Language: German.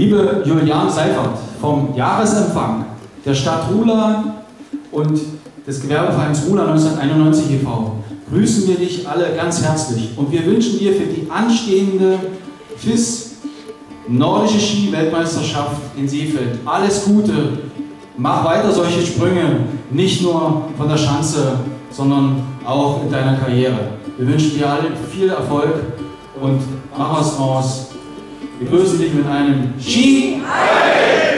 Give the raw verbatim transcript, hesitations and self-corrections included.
Liebe Juliane Seifert vom Jahresempfang der Stadt Ruhla und des Gewerbevereins Ruhla neunzehnhunderteinundneunzig e V grüßen wir dich alle ganz herzlich und wir wünschen dir für die anstehende F I S Nordische Ski-Weltmeisterschaft in Seefeld alles Gute. Mach weiter solche Sprünge, nicht nur von der Schanze, sondern auch in deiner Karriere. Wir wünschen dir alle viel Erfolg und mach was draus. Wir grüßen dich mit einem Ski!